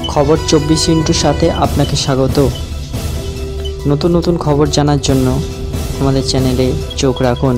খবর 24 সাথে আপনাকে স্বাগত। নতুন নতুন খবর জানার জন্য আমাদের চ্যানেলে চোখ রাখুন।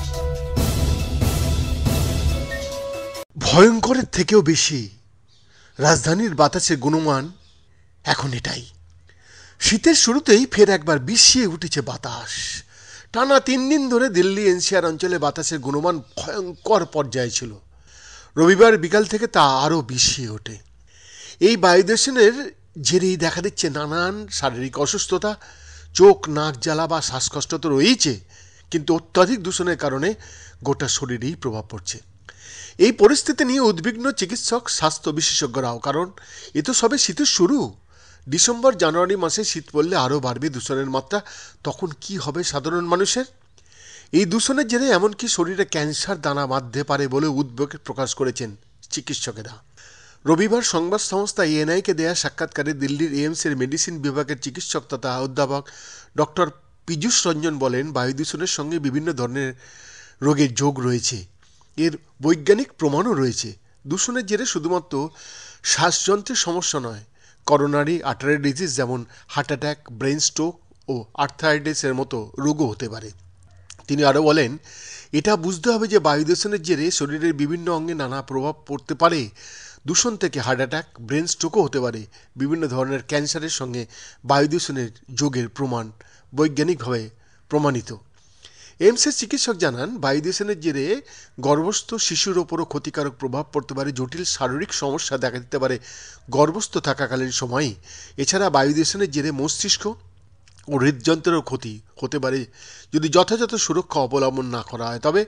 ভয়ঙ্করের থেকেও বেশি রাজধানীর বাতাসের গুণমান এখন এটাই। শীতের শুরুতেই ফের একবার বিষিয়ে উঠেছে বাতাস। টানা 3 দিন ধরে দিল্লি এনসিআর অঞ্চলে বাতাসের গুণমান ভয়ঙ্কর পর্যায়ে ছিল। রবিবার বিকাল থেকে তা আরও বিষিয়ে ওঠে। এই বায়ু দূষণের জেরেই দেখা দিচ্ছে নানান শারীরিক অসুস্থতা। চোখ, নাক জ্বালা বা শ্বাসকষ্ট তো রয়েইছে, কিন্তু অত্যাধিক দূষণের কারণে গোটা শরীরেই প্রভাব পড়ছে। এই পরিস্থিতি নিয়ে উদ্বিগ্ন চিকিৎসক, স্বাস্থ্য বিশেষজ্ঞরাও। কারণ এ তো সবে শীতের শুরু। ডিসেম্বর জানুয়ারি মাসে শীত পড়লে আরও বাড়বে দূষণের মাত্রা। তখন কি হবে সাধারণ মানুষের? এই দূষণের জেরে এমনকি শরীরে ক্যান্সার দানা বাঁধতে পারে বলে উদ্বেগ প্রকাশ করেছেন চিকিৎসকেরা। রবিবার সংবাদ সংস্থা এএনআইকে দেয়া সাক্ষাৎকারে দিল্লির এইমসের মেডিসিন বিভাগের চিকিৎসক তথা অধ্যাপক ডক্টর পীযূষ রঞ্জন বলেন, বায়ু দূষণের সঙ্গে বিভিন্ন ধরনের রোগের যোগ রয়েছে। এর বৈজ্ঞানিক প্রমাণও রয়েছে। দূষণের জেরে শুধুমাত্র শ্বাসযন্ত্রের সমস্যা নয়, করোনারি আর্টারি ডিজিজ যেমন হার্ট অ্যাটাক, ব্রেন স্ট্রোক ও আর্থ্রাইটিসের মতো রোগও হতে পারে। তিনি আরও বলেন, এটা বুঝতে হবে যে বায়ু দূষণের জেরে শরীরের বিভিন্ন অঙ্গে নানা প্রভাব পড়তে পারে। দূষণ থেকে হার্ট অ্যাটাক, ব্রেন স্ট্রোকও হতে পারে। বিভিন্ন ধরনের ক্যান্সারের সঙ্গে বায়ু দূষণের যোগের প্রমাণ বৈজ্ঞানিকভাবে প্রমাণিত। এইমসের চিকিৎসক জানান, বায়ু দূষণের জেরে গর্ভস্থ শিশুর ওপরও ক্ষতিকারক প্রভাব পড়তে পারে। জটিল শারীরিক সমস্যা দেখা দিতে পারে গর্ভস্থ থাকাকালীন সময়ই। এছাড়া বায়ু দূষণের জেরে মস্তিষ্ক ও হৃদযন্ত্রেরও ক্ষতি হতে পারে যদি যথাযথ সুরক্ষা অবলম্বন না করা হয়। তবে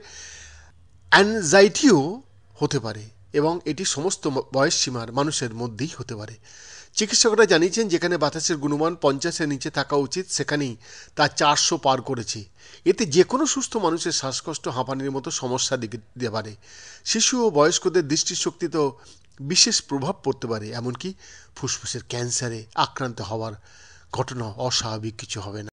অ্যাংজাইটিও হতে পারে এবং এটি সমস্ত বয়স সীমার মানুষের মধ্যেই হতে পারে। চিকিৎসকরা জানিয়েছেন, যেখানে বাতাসের গুণমান 50-এর নিচে থাকা উচিত সেখানেই তা 400 পার করেছে। এতে যে কোনো সুস্থ মানুষের শ্বাসকষ্ট, হাঁপানির মতো সমস্যা দিতে পারে। শিশু ও বয়স্কদের দৃষ্টিশক্তিতেও বিশেষ প্রভাব পড়তে পারে। এমনকি ফুসফুসের ক্যান্সারে আক্রান্ত হওয়ার ঘটনা অস্বাভাবিক কিছু হবে না।